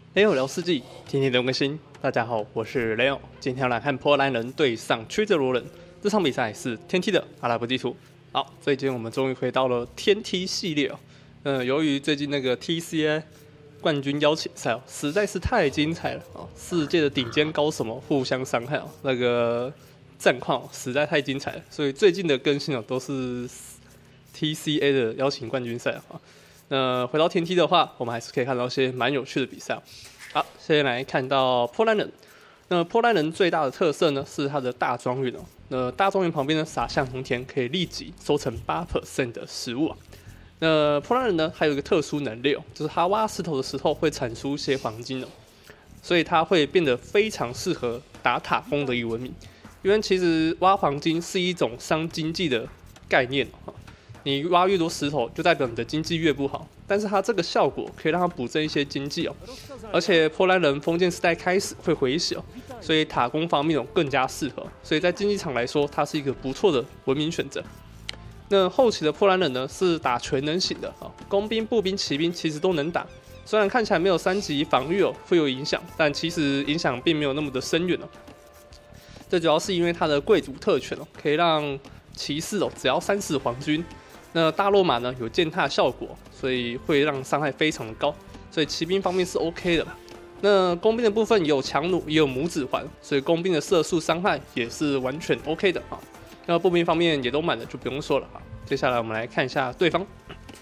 雷欧聊世纪，天天都更新。大家好，我是雷欧，今天要来看波兰人对上曲折罗人。这场比赛是天梯的阿拉伯地图。好，最近我们终于回到了天梯系列哦。由于最近那个 TCA 冠军邀请赛实在是太精彩了哦，世界的顶尖高手互相伤害哦，那个战况实在太精彩了，所以最近的更新都是 TCA 的邀请冠军赛啊。那回到天梯的话，我们还是可以看到一些蛮有趣的比赛。好，先来看到波兰人。那波兰人最大的特色呢是它的大庄园哦。那大庄园旁边呢撒向农田，可以立即收成 8% 的食物啊。那波兰人呢还有一个特殊能力哦，就是他挖石头的时候会产出一些黄金哦，所以它会变得非常适合打塔攻的一个文明。因为其实挖黄金是一种伤经济的概念哦。你挖越多石头，就代表你的经济越不好。但是它这个效果可以让它补正一些经济哦。而且波兰人封建时代开始会回血哦，所以塔攻方面更加适合。所以在竞技场来说，它是一个不错的文明选择。那后期的波兰人呢，是打全能型的啊，工兵、步兵、骑兵其实都能打。虽然看起来没有3级防御会有影响，但其实影响并没有那么的深远哦。这主要是因为它的贵族特权可以让骑士只要30黄军。那大肉马呢有践踏效果，所以会让伤害非常的高，所以骑兵方面是 OK 的。那工兵的部分也有强弩，也有拇指环，所以工兵的射速伤害也是完全 OK 的啊。那步兵方面也都满了，就不用说了啊。接下来我们来看一下对方。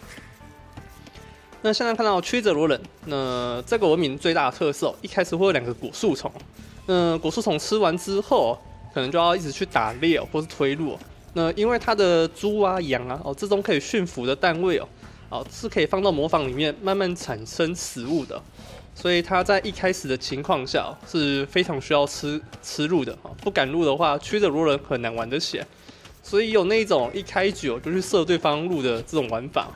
那现在看到曲折罗人，那这个文明最大的特色一开始会有2个果树丛，那果树丛吃完之后，可能就要一直去打猎或是推路。那因为它的猪啊、羊啊，这种可以驯服的单位是可以放到磨坊里面慢慢产生食物的，所以它在一开始的情况下是非常需要吃入的不赶路的话，曲折罗人很难玩得起来，所以有那种一开局就去射对方路的这种玩法。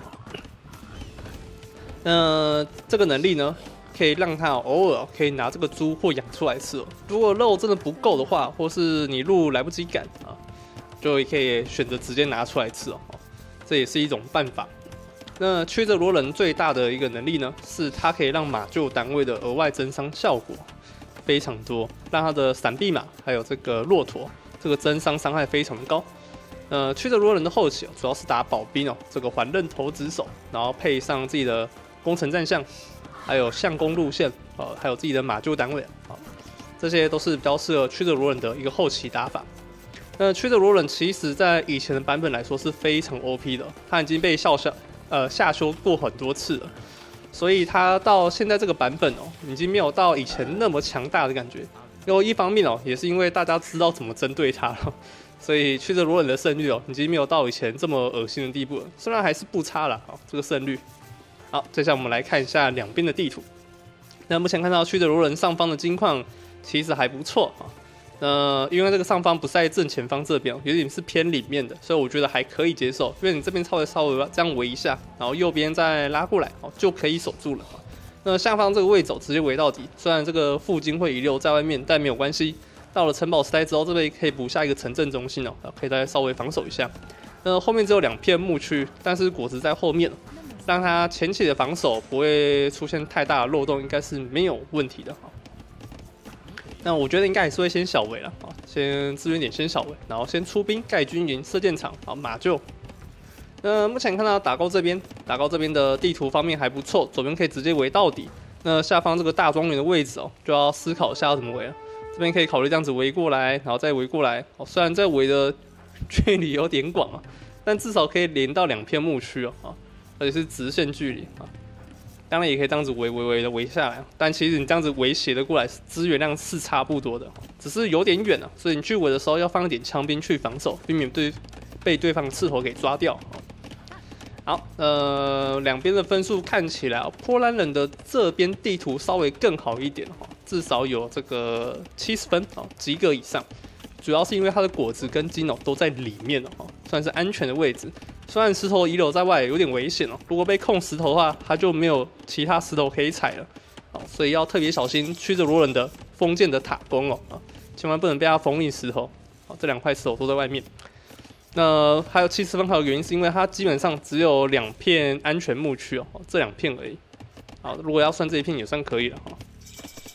那这个能力呢，可以让他偶尔可以拿这个猪或羊出来吃如果肉真的不够的话，或是你路来不及赶就可以选择直接拿出来吃这也是一种办法。那曲折罗人最大的一个能力呢，是它可以让马厩单位的额外增伤效果非常多，让它的闪避马还有这个骆驼这个增伤伤害非常高。曲折罗人的后期主要是打保兵这个环刃投掷手，然后配上自己的攻城战象，还有相攻路线还有自己的马厩单位这些都是比较适合曲折罗人的一个后期打法。那曲折罗人其实在以前的版本来说是非常 OP 的，他已经被下修过很多次了，所以他到现在这个版本已经没有到以前那么强大的感觉。因为一方面也是因为大家知道怎么针对他了，所以曲折罗人的胜率已经没有到以前这么恶心的地步了，虽然还是不差啦这个胜率。好，接下来我们来看一下两边的地图。那目前看到曲折罗人上方的金矿其实还不错因为这个上方不在正前方这边，有点是偏里面的，所以我觉得还可以接受。因为你这边稍微这样围一下，然后右边再拉过来就可以守住了。那下方这个位置直接围到底，虽然这个附近会遗留在外面，但没有关系。到了城堡时代之后，这边可以补下一个城镇中心可以再稍微防守一下。那后面只有2片牧区，但是果子在后面让它前期的防守不会出现太大的漏洞，应该是没有问题的那我觉得应该还是会先小围了先资源点先小围，然后先出兵盖军营、射箭场马厩。那目前看到打高这边的地图方面还不错，左边可以直接围到底。那下方这个大庄园的位置就要思考一下要怎么围了。这边可以考虑这样子围过来，然后再围过来虽然这围的距离有点广但至少可以连到2片牧区而且是直线距离当然也可以这样子围的围下来，但其实你这样子围斜的过来，资源量是差不多的，只是有点远所以你去围的时候要放一点枪兵去防守，避免被对方的刺头给抓掉。好，两边的分数看起来波兰人的这边地图稍微更好一点至少有这个70分及格以上。主要是因为它的果子跟金都在里面算是安全的位置。虽然石头遗留在外有点危险如果被控石头的话，它就没有其他石头可以踩了所以要特别小心曲折罗人的封建的塔攻千万不能被它封印石头这2块石头都在外面。那还有70分，还有原因是因为它基本上只有2片安全牧区这2片而已。好，如果要算这一片也算可以了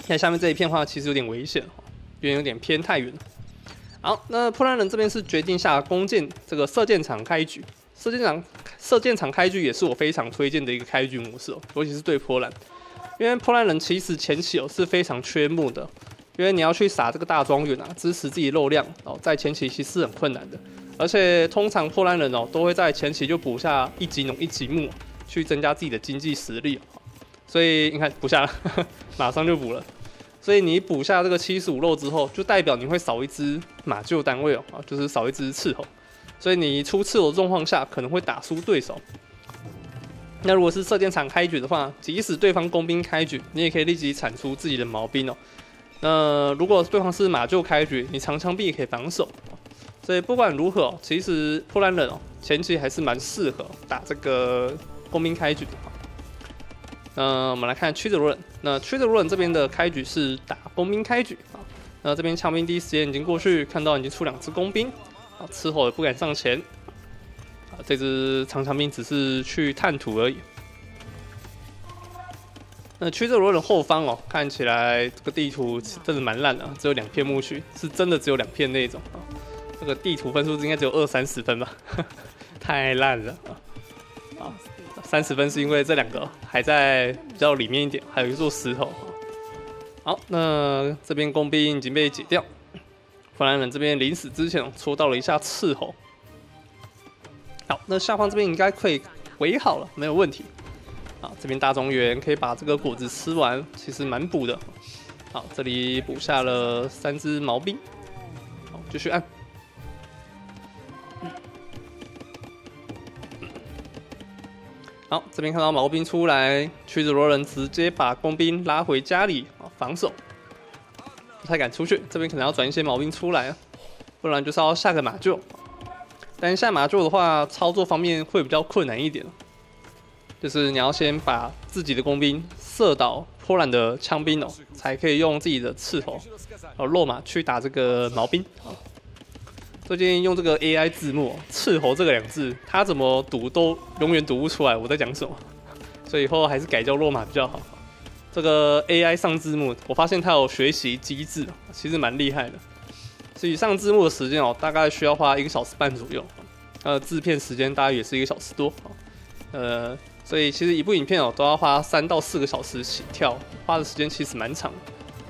看下面这一片的话，其实有点危险哦，因为有点偏太远。好，那波兰人这边是决定下弓箭这个射箭场开局。射箭场开局也是我非常推荐的一个开局模式哦，尤其是对波兰，因为波兰人其实前期是非常缺木的，因为你要去撒这个大庄园支持自己肉量在前期其实是很困难的，而且通常波兰人都会在前期就补下1级农1级木，去增加自己的经济实力，所以你看补下了，马上就补了。所以你补下这个75肉之后，就代表你会少一只马厩单位就是少一只斥候。所以你出斥候的状况下，可能会打输对手。那如果是射箭场开局的话，即使对方工兵开局，你也可以立即产出自己的毛兵哦。那如果对方是马厩开局，你长枪臂也可以防守。所以不管如何，其实波兰人前期还是蛮适合打这个工兵开局的。我们来看曲折罗人。那曲折罗人这边的开局是打工兵开局啊。那这边枪兵第一时间已经过去，看到已经出2只工兵啊，斥候也不敢上前啊。这只长枪兵只是去探图而已。那曲折罗人后方看起来这个地图真的蛮烂的，只有2片牧区，是真的只有2片那种啊。这个地图分数应该只有20-30分吧，太烂了啊！30分是因为这2个还在比较里面一点，还有一座石头。好，那这边工兵已经被解掉，波兰人这边临死之前戳到了一下斥候。好，那下方这边应该可以围好了，没有问题。好，这边大庄园可以把这个果子吃完，其实蛮补的。好，这里补下了3只毛兵。好，继续按。好，这边看到毛兵出来，曲折罗人直接把工兵拉回家里防守，不太敢出去。这边可能要转一些毛兵出来，不然就是要下个马厩。但是下马厩的话，操作方面会比较困难一点，就是你要先把自己的工兵射倒波兰的枪兵才可以用自己的斥候肉马去打这个毛兵。最近用这个 AI 字幕“斥候”这个2个字，它怎么读都永远读不出来我在讲什么，所以以后还是改叫肉马比较好。这个 AI 上字幕，我发现它有学习机制，其实蛮厉害的。所以上字幕的时间大概需要花1个小时半左右，制片时间大概也是1个小时多，所以其实一部影片都要花3到4个小时起跳，花的时间其实蛮长的。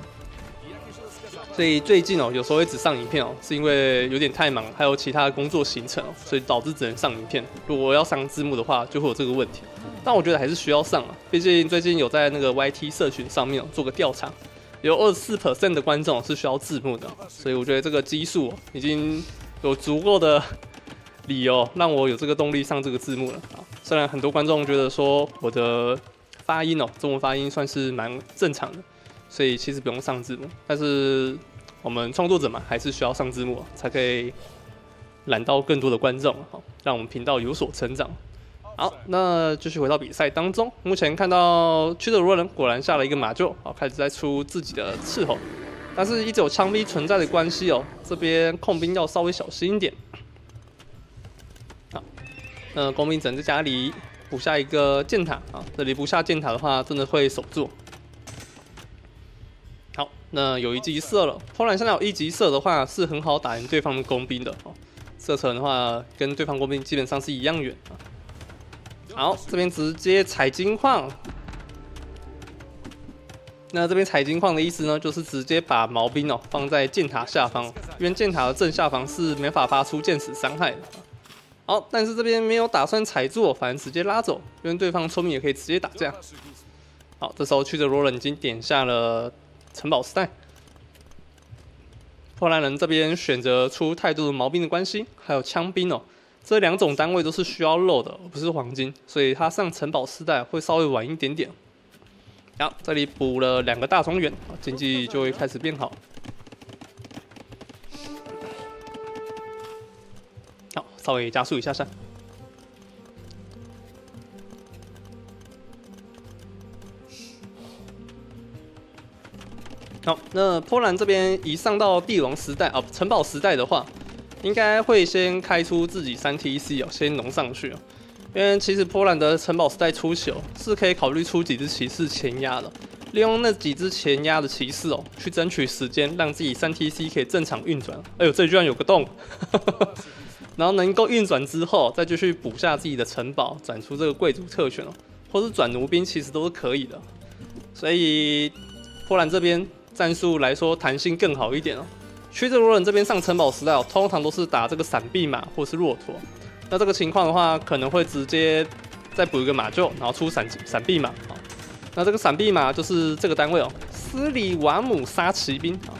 所以最近有时候会只上影片是因为有点太忙，还有其他的工作行程所以导致只能上影片。如果要上字幕的话，就会有这个问题。但我觉得还是需要上毕竟最近有在那个 YT 社群上面做个调查，有24% 的观众是需要字幕的，所以我觉得这个基数已经有足够的理由让我有这个动力上这个字幕了虽然很多观众觉得说我的发音中文发音算是蛮正常的。所以其实不用上字幕，但是我们创作者嘛，还是需要上字幕才可以揽到更多的观众，让我们频道有所成长。好，那继续回到比赛当中，目前看到曲折罗人果然下了一个马厩，开始在出自己的斥候，但是一直有枪兵存在的关系这边控兵要稍微小心一点。好，那工兵只能在家里补下一个箭塔这里补下箭塔的话，真的会守住。好，那有1级射了。波兰现在有1级射的话，是很好打赢对方的工兵的射程的话，跟对方工兵基本上是一样远好，这边直接采金矿。那这边采金矿的意思呢，就是直接把毛兵放在箭塔下方，因为箭塔的正下方是没法发出箭矢伤害的。好，但是这边没有打算踩住，反正直接拉走，因为对方村民也可以直接打架。好，这时候曲折罗人已经点下了城堡时代，波兰人这边选择出太多的毛兵的关系，还有枪兵这2种单位都是需要肉的，而不是黄金，所以他上城堡时代会稍微晚一点点。好，这里补了2个大庄园，经济就会开始变好。好，稍微加速一下下。好，那波兰这边一上到帝王时代城堡时代的话，应该会先开出自己3TC先农上去因为其实波兰的城堡时代初期是可以考虑出几只骑士前压的， 利用那几只前压的骑士哦，去争取时间，让自己3TC 可以正常运转。哎呦，这里居然有个洞！然后能够运转之后，再继续补下自己的城堡，转出这个贵族特权哦，或是转弩兵，其实都是可以的。所以波兰这边战术来说弹性更好一点哦。曲折罗人这边上城堡时代哦，通常都是打这个闪避马或是骆驼。那这个情况的话，可能会直接再补一个马厩，然后出闪避马啊。那这个闪避马就是这个单位哦，斯里瓦姆沙骑兵啊。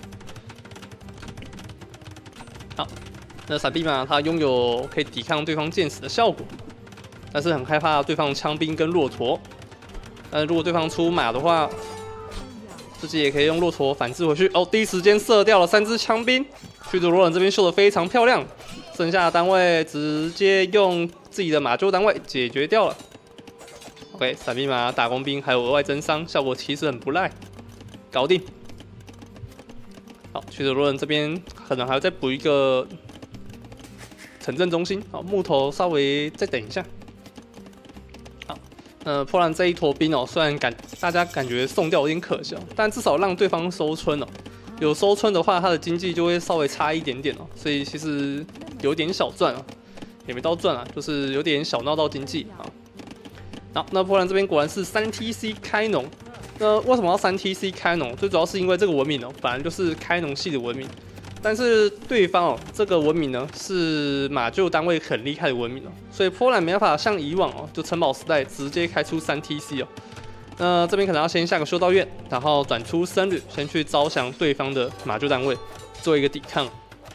好。那闪避马它拥有可以抵抗对方箭矢的效果，但是很害怕对方枪兵跟骆驼。但如果对方出马的话，自己也可以用骆驼反制回去。哦，第一时间射掉了3只枪兵，驱逐罗人这边秀得非常漂亮，剩下的单位直接用自己的马厩单位解决掉了。OK， 闪避马打工兵还有额外增伤，效果其实很不赖，搞定。好，驱逐罗人这边可能还要再补一个城镇中心，好，木头稍微再等一下。好，波兰这一坨兵哦，虽然大家感觉送掉有点可惜，但至少让对方收村哦。有收村的话，他的经济就会稍微差一点点哦，所以其实有点小赚啊，也没到赚啊，就是有点小闹到经济啊。好，那波兰这边果然是3TC 开农。那为什么要3TC 开农？最主要是因为这个文明哦，本来就是开农系的文明。但是对方哦，这个文明呢是马厩单位很厉害的文明哦，所以波兰没办法像以往哦，就城堡时代直接开出3TC 哦。那这边可能要先下个修道院，然后转出僧侣，先去招降对方的马厩单位，做一个抵抗。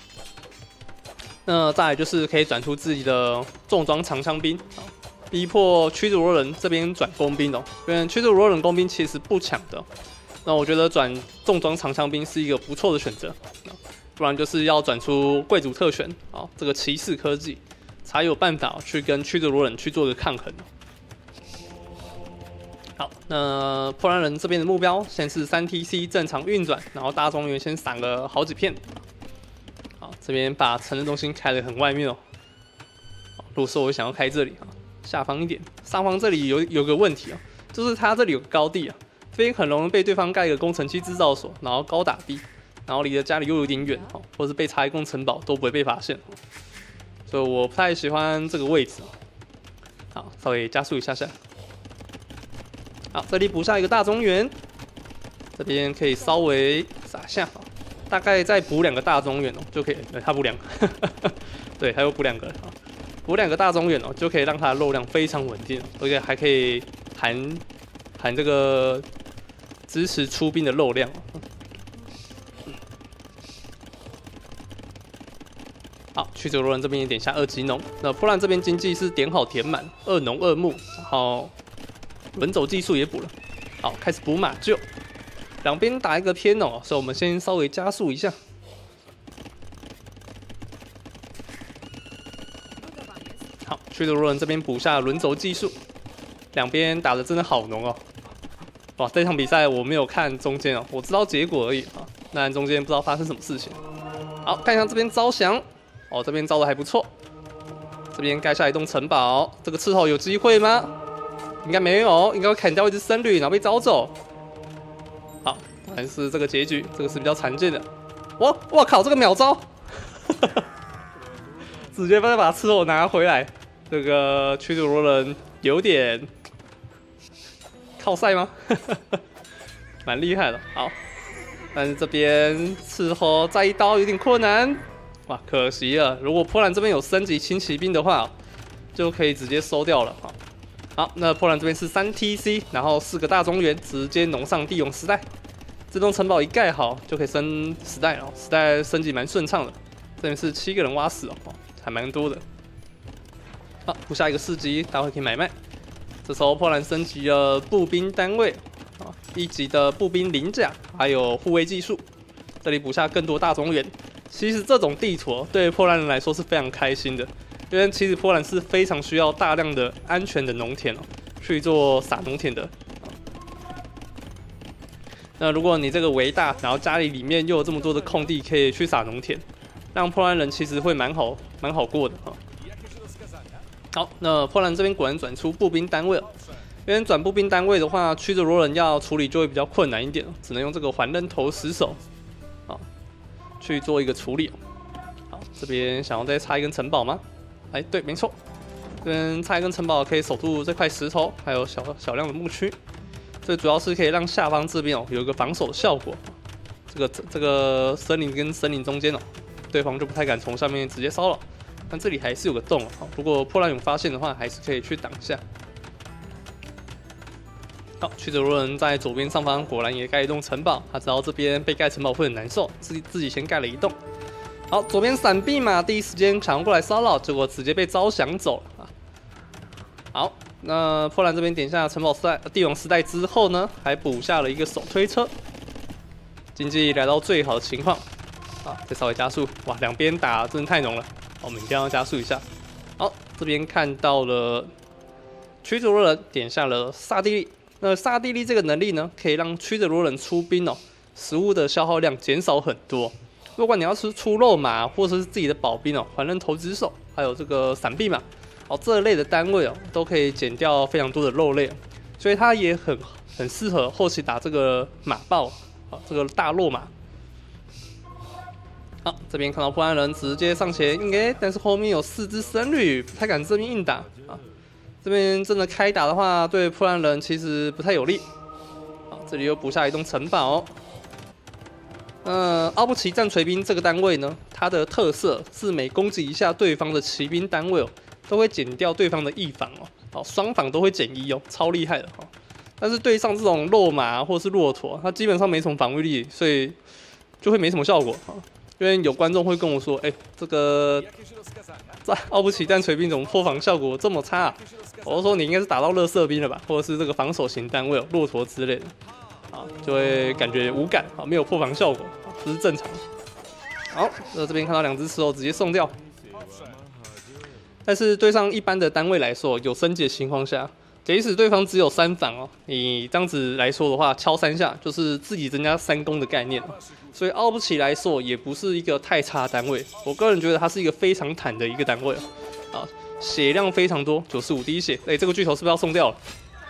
那再来就是可以转出自己的重装长枪兵，逼迫驱逐罗人这边转工兵哦，因为驱逐罗人工兵其实不强的。那我觉得转重装长枪兵是一个不错的选择。不然就是要转出贵族特权啊，这个骑士科技才有办法去跟驱逐罗人去做个抗衡。好，那波兰人这边的目标先是3TC 正常运转，然后大庄园先闪了好几片。好，这边把城镇中心开得很外面哦。如果说我想要开这里啊，下方一点，上方这里有个问题啊，就是它这里有个高地啊，所以很容易被对方盖一个工程机制造所，然后高打低。然后离的家里又有点远，或是被插一栋城堡都不会被发现，所以我不太喜欢这个位置。好，稍微加速一下下。好，这里补下一个大中原，这边可以稍微撒下，大概再补2个大中原哦，就可以。他补2个，对，还有补2个，补2个大中原哦，就可以让它的肉量非常稳定，而且还可以含这个支持出兵的肉量。好，驱逐罗人这边也点下2级农。那波兰这边经济是点好填满，2农2牧，然后轮走技术也补了。好，开始补马厩，两边打一个偏哦，所以我们先稍微加速一下。好，驱逐罗人这边补下轮轴技术，两边打的真的好浓哦。哇，这场比赛我没有看中间哦，我知道结果而已啊，但中间不知道发生什么事情。好，看一下这边招降。哦，这边招的还不错，这边盖下一栋城堡，这个斥候有机会吗？应该没有，应该会砍掉一只僧侣，然后被招走。好，还是这个结局，这个是比较常见的。我靠，这个秒招，直接把斥候拿回来。这个驱逐罗人有点靠赛吗？蛮厉害的。好，但是这边斥候再一刀有点困难。哇，可惜了！如果波兰这边有升级轻骑兵的话，就可以直接收掉了。好，那波兰这边是3TC，然后4个大中原，直接农上地勇时代。这栋城堡一盖好，就可以升时代了。时代升级蛮顺畅的。这边是7个人挖死哦，还蛮多的。好，补下一个4级，待会可以买卖。这时候波兰升级了步兵单位，1级的步兵鳞甲，还有护卫技术。这里补下更多大中原。其实这种地图对波兰人来说是非常开心的，因为其实波兰是非常需要大量的安全的农田去做撒农田的。那如果你这个围大，然后家里面又有这么多的空地可以去撒农田，让波兰人其实会蛮好过的。好，那波兰这边果然转出步兵单位了。 因为转步兵单位的话，驱逐罗人要处理就会比较困难一点，只能用这个环扔头死手啊去做一个处理。好，这边想要再插一根城堡吗？哎，对，没错，这边插一根城堡可以守住这块石头，还有小量的牧区。这主要是可以让下方这边有一个防守的效果。这个森林跟森林中间对方就不太敢从上面直接骚扰。但这里还是有个洞如果破烂勇发现的话，还是可以去挡下。好，驱逐罗人在左边上方果然也盖一栋城堡，他知道这边被盖城堡会很难受，自己先盖了一栋。好，左边闪避马第一时间抢过来骚扰，结果直接被招降走了好，那破烂这边点下城堡帝王时代之后呢，还补下了一个手推车，经济来到最好的情况。再稍微加速，哇，两边打真的太浓了，我们一定要加速一下。好，这边看到了驱逐罗人点下了萨蒂利。那萨蒂利这个能力呢，可以让驱逐罗人出兵食物的消耗量减少很多。如果你要是出肉马或者是自己的保兵环刃投掷手，还有这个闪避马这类的单位都可以减掉非常多的肉类，所以它也很适合后期打这个马豹这个大肉马。好，这边看到破烂人直接上前硬 A， 但是后面有4只僧侣，不太敢这边硬打这边真的开打的话，对破烂人其实不太有利。好，这里又补下一栋城堡奥布奇战锤兵这个单位呢，它的特色是每攻击一下对方的骑兵单位都会减掉对方的1防双防都会减1超厉害的但是对上这种肉马或是骆驼，它基本上没什么防御力，所以就会没什么效果因为有观众会跟我说，这个奥布奇战锤兵怎么破防效果这么差我就说你应该是打到垃圾兵了吧，或者是这个防守型单位骆驼之类的就会感觉无感没有破防效果这是正常。好，那这边看到2只石头直接送掉，但是对上一般的单位来说，有升级的情况下，即使对方只有3防你这样子来说的话，敲3下就是自己增加3攻的概念所以奥布奇来说也不是一个太差的单位，我个人觉得它是一个非常坦的一个单位血量非常多，95滴血，这个巨头是不是要送掉了？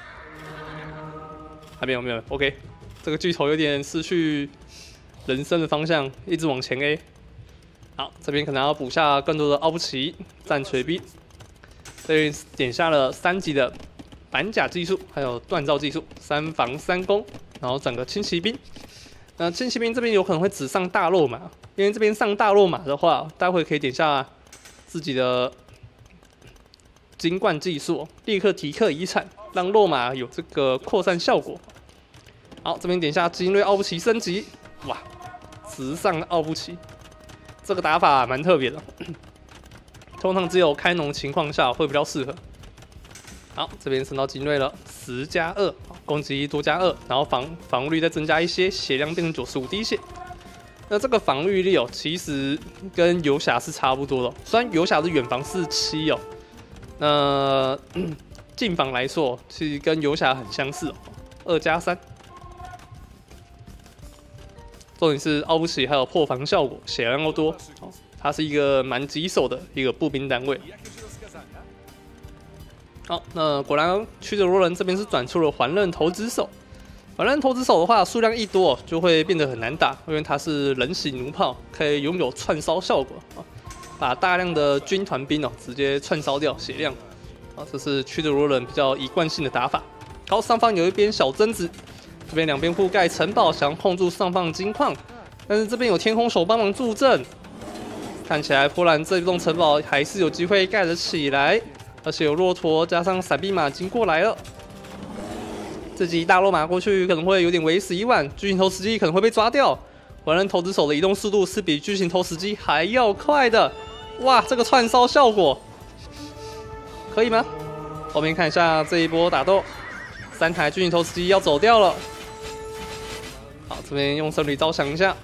还没有 ，OK， 这个巨头有点失去人生的方向，一直往前 A。好，这边可能要补下更多的奥布奇战锤兵，这边点下了3级的板甲技术，还有锻造技术，3防3攻，然后整个轻骑兵。那轻骑兵这边有可能会只上大肉马，因为这边上大肉马的话，待会可以点下自己的金冠技术，立刻提克遗产，让肉马有这个扩散效果。好，这边点下精锐奥布奇升级，哇，直上奥布奇，这个打法蛮特别的，通常只有开农情况下会比较适合。好，这边升到精锐了，10+2，攻击力多加2，然后防御率再增加一些，血量变成95滴血。那这个防御力其实跟游侠是差不多的，虽然游侠的远防是7那近防来说，其实跟游侠很相似2+3。重点是奥布奇还有破防效果，血量又多，它是一个蛮棘手的一个步兵单位。好，那果然驱逐罗人这边是转出了环刃投掷手。环刃投掷手的话，数量一多就会变得很难打，因为它是人形弩炮，可以拥有串烧效果把大量的军团兵直接串烧掉血量这是驱逐罗人比较一贯性的打法。好，上方有一边小贞子，这边2边互盖城堡，想控住上方的金矿，但是这边有天空手帮忙助阵，看起来波兰这栋城堡还是有机会盖得起来。而且有骆驼加上闪避马经过来了，这集大肉马过去可能会有点为时已晚，巨型投石机可能会被抓掉。环刃投掷手的移动速度是比巨型投石机还要快的，哇，这个串烧效果可以吗？后面看一下这一波打斗，3台巨型投石机要走掉了。好，这边用僧侣招降一下，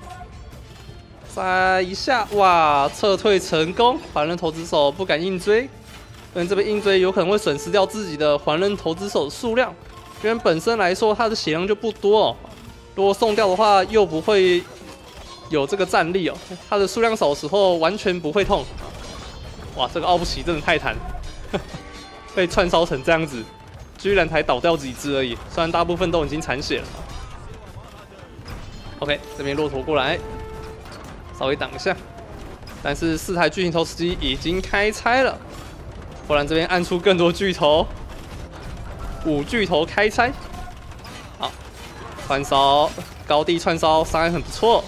再一下，哇，撤退成功，环刃投掷手不敢硬追。因为这边硬追有可能会损失掉自己的环刃投掷手的数量，因为本身来说它的血量就不多如果送掉的话又不会有这个战力它的数量少的时候完全不会痛。哇，这个奥布奇真的太弹，被串烧成这样子， 居然才倒掉几只而已，虽然大部分都已经残血了。OK， 这边骆驼过来，稍微挡一下，但是4台巨型投石机已经开拆了，波兰这边按出更多巨头，5巨头开拆，好，串烧高地串烧伤害很不错，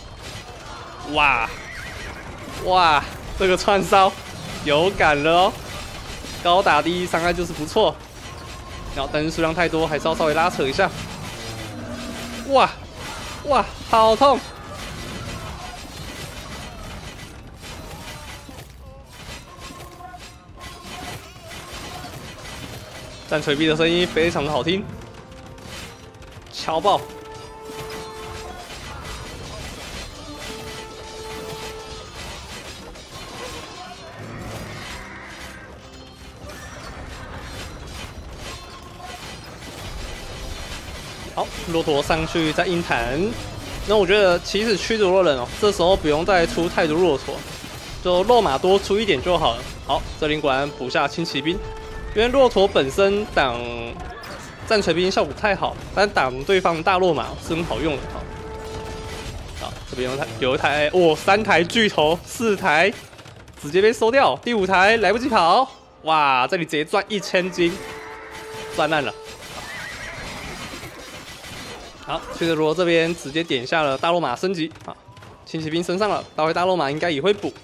哇，这个串烧有感了哦，高打低伤害就是不错。 然后，但是数量太多，还是要稍微拉扯一下。哇，好痛！战锤币的声音非常的好听，敲爆！好，骆驼上去再硬弹。那我觉得其实驱逐洛人哦，这时候不用再出太多骆驼，就肉马多出一点就好了。好，这里果然补下轻骑兵，因为骆驼本身挡战锤兵效果不太好，但挡对方大骆马是很好用的。好，这边有一台3台巨头，4台直接被收掉，第5台来不及跑，哇，这里直接赚1000金，赚烂了。 好，驱逐罗这边直接点下了大罗马升级，好，轻骑兵升上了，待会大罗马应该也会补。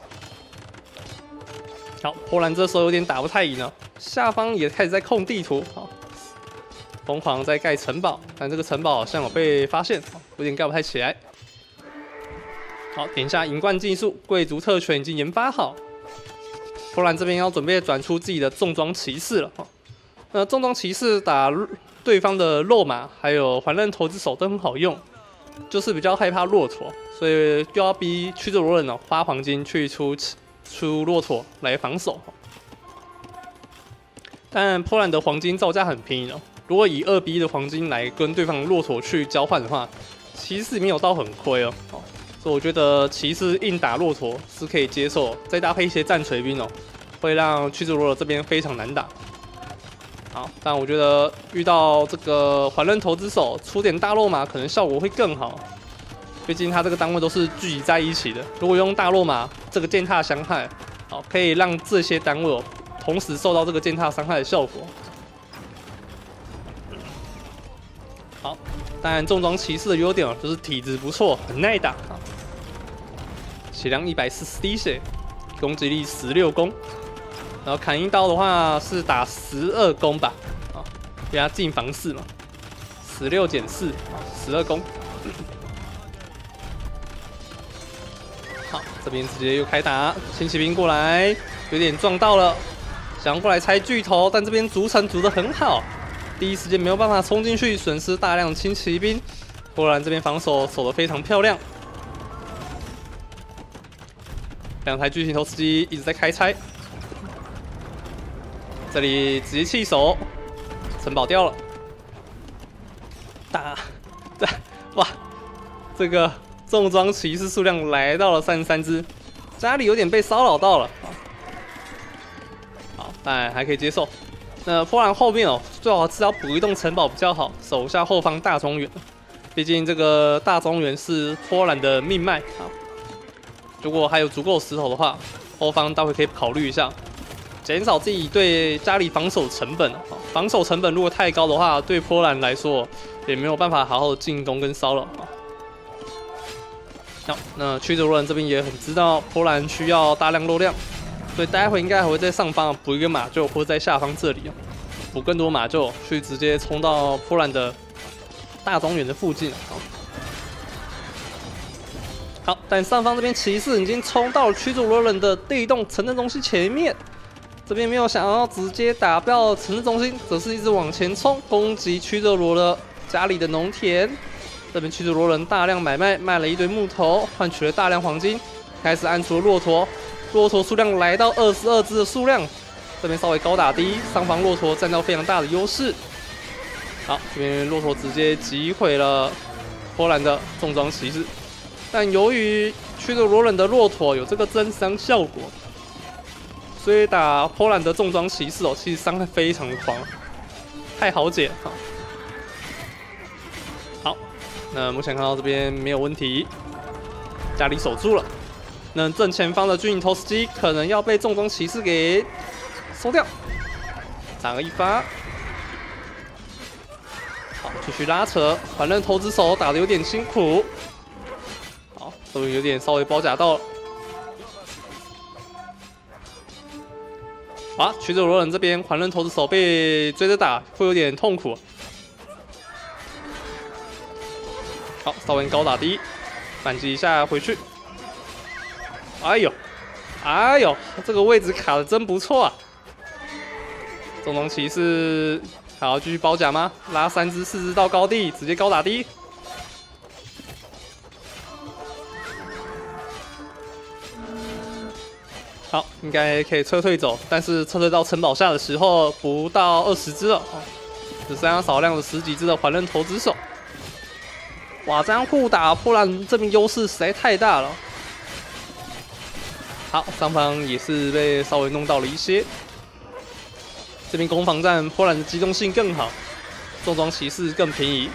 好，波兰这时候有点打不太赢了，下方也开始在控地图，好，疯狂在盖城堡，但这个城堡好像有被发现，有点盖不太起来。好，点下银冠技术，贵族特权已经研发好，波兰这边要准备转出自己的重装骑士了，那重装骑士打 对方的肉马还有环刃投掷手都很好用，就是比较害怕骆驼，所以就要逼驱逐罗人花黄金去出骆驼来防守。但波兰的黄金造价很便宜哦，如果以2比1的黄金来跟对方的骆驼去交换的话，其实没有到很亏哦。所以我觉得骑士硬打骆驼是可以接受，再搭配一些战锤兵哦，会让驱逐罗人这边非常难打。 好，但我觉得遇到这个环刃投掷手出点大肉马，可能效果会更好。毕竟它这个单位都是聚集在一起的。如果用大肉马这个践踏伤害，好，可以让这些单位同时受到这个践踏伤害的效果。好，当然重装骑士的优点就是体质不错，很耐打。血量140滴血，攻击力16攻。 然后砍一刀的话是打12攻吧，啊，给他进防4嘛，16减4，啊，12攻。好，这边直接又开打，轻骑兵过来，有点撞到了，想要过来拆巨头，但这边筑城筑得很好，第一时间没有办法冲进去，损失大量轻骑兵。波兰这边防守守得非常漂亮，2台巨型投石机一直在开拆。 这里直接弃守，城堡掉了，哇，这个重装骑士数量来到了33只，家里有点被骚扰到了，好，但还可以接受。那波兰后面最好是要补一栋城堡比较好，守下后方大庄园，毕竟这个大庄园是波兰的命脉啊。如果还有足够石头的话，后方待会可以考虑一下。 减少自己对家里防守成本，防守成本如果太高的话，对波兰来说也没有办法好好的进攻跟骚扰。好，那驱逐罗人这边也很知道波兰需要大量肉量，所以待会应该还会在上方补一个马厩，或者在下方这里补更多马厩，去直接冲到波兰的大庄园的附近。好，但上方这边骑士已经冲到了驱逐罗人的第一栋城镇中心前面。 这边没有想要直接打爆城市中心，则是一直往前冲，攻击驱逐罗的家里的农田。这边驱逐罗人大量买卖，卖了一堆木头，换取了大量黄金，开始按出了骆驼，骆驼数量来到22只的数量。这边稍微高打低，上方骆驼占到非常大的优势。好，这边骆驼直接击毁了波兰的重装骑士，但由于驱逐罗人的骆驼有这个增伤效果。 所以打波兰的重装骑士其实伤害非常的狂， 太好解啊。好，那目前看到这边没有问题，家里守住了。那正前方的军营投石机可能要被重装骑士给收掉，斩了一发。好，继续拉扯，反正投掷手打得有点辛苦。好，终于有点稍微包夹到了。啊，曲折罗人这边环刃投掷手被追着打，会有点痛苦。好，稍微高打低，反击一下回去。哎呦，哎呦，这个位置卡的真不错啊！重装骑士还要继续包夹吗？拉3只、4只到高地，直接高打低。好，应该可以撤退走，但是撤退到城堡下的时候，不到20只了，只剩下少量的10几只的环刃投掷手。哇，这样互打，波兰这边优势实在太大了。好，上方也是被稍微弄到了一些。这边攻防战，波兰的机动性更好，重装骑士更便宜。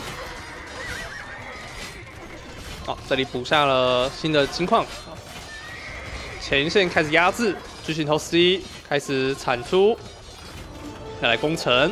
好，这里补下了新的金矿。前线开始压制，巨型投石机开始产出，要来攻城。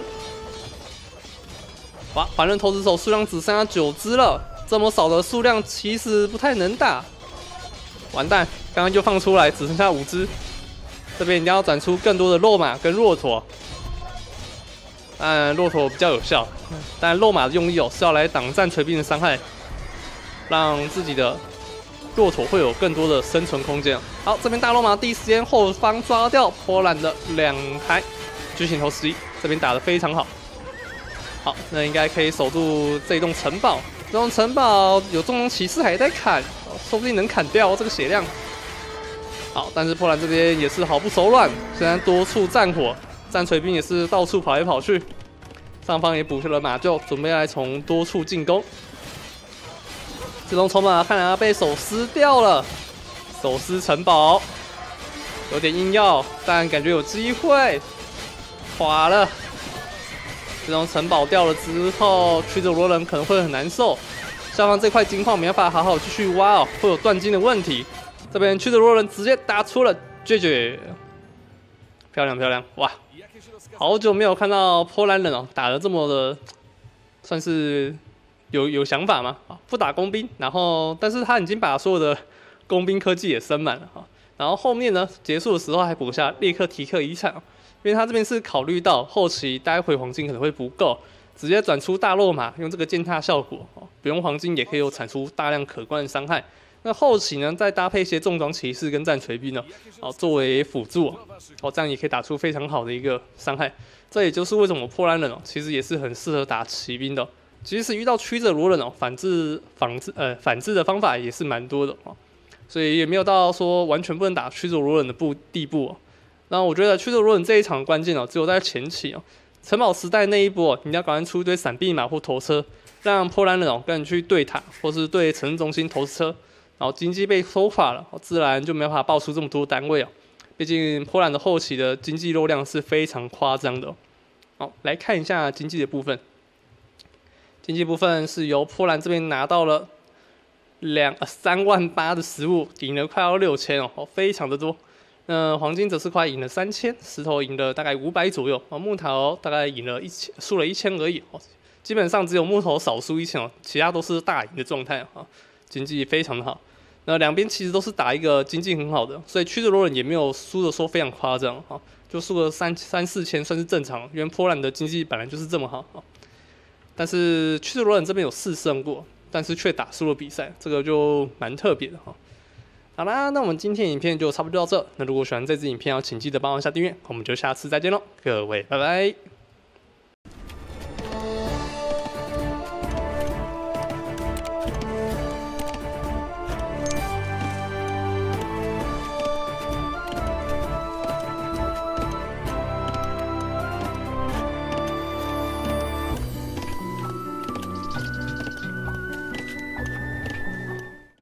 哇，环刃投掷手数量只剩下9只了，这么少的数量其实不太能打。完蛋，刚刚就放出来，只剩下5只。这边一定要展出更多的肉马跟骆驼。当然，骆驼比较有效，但肉马的用意是要来挡战锤兵的伤害，让自己的骆驼会有更多的生存空间。好，这边大肉马第一时间后方抓掉波兰的2台巨型投石机，这边打得非常好。好，那应该可以守住这栋城堡。这栋城堡有重装骑士还在砍，说不定能砍掉这个血量。好，但是波兰这边也是毫不手软，虽然多处战火，战锤兵也是到处跑来跑去。上方也补出了马厩，准备来从多处进攻。这栋筹码看来要被手撕掉了，手撕城堡有点硬要，但感觉有机会。垮了，这栋城堡掉了之后，曲折罗人可能会很难受。下方这块金矿没办法好好继续挖哦，会有断金的问题。这边曲折罗人直接打出了绝绝，漂亮漂亮，哇！好久没有看到波兰人哦打得这么的，算是有想法吗？不打工兵，然后但是他已经把所有的工兵科技也升满了哈。然后后面呢结束的时候还补下列克提克遗产，因为他这边是考虑到后期待会黄金可能会不够，直接转出大肉马，用这个践踏效果，不用黄金也可以有产出大量可观的伤害。那后期呢，再搭配一些重装骑士跟战锤兵呢，作为辅助这样也可以打出非常好的一个伤害。这也就是为什么波兰人其实也是很适合打骑兵的。即使遇到曲折罗人反制的方法也是蛮多的所以也没有到说完全不能打曲折罗人的地步那我觉得曲折罗人这一场关键只有在前期城堡时代那一波你要赶快出一堆闪避马或头车，让波兰人跟你去对塔或是对城市中心投石车。然后经济被收垮了，自然就没办法爆出这么多单位毕竟波兰的后期的经济肉量是非常夸张的好，来看一下经济的部分。经济部分是由波兰这边拿到了38000的食物，赢了快要6000非常的多。那黄金则是快赢了3000，石头赢了大概500左右木头大概赢了输了1000而已基本上只有木头少输1000其他都是大赢的状态经济非常的好。那两边其实都是打一个经济很好的，所以曲折罗人也没有输的说非常夸张就输了3-4千算是正常，因为波兰的经济本来就是这么好但是曲折罗人这边有4胜过，但是却打输了比赛，这个就蛮特别的好啦，那我们今天影片就差不多到这。那如果喜欢这支影片，请记得帮我下订阅，我们就下次再见喽，各位拜拜。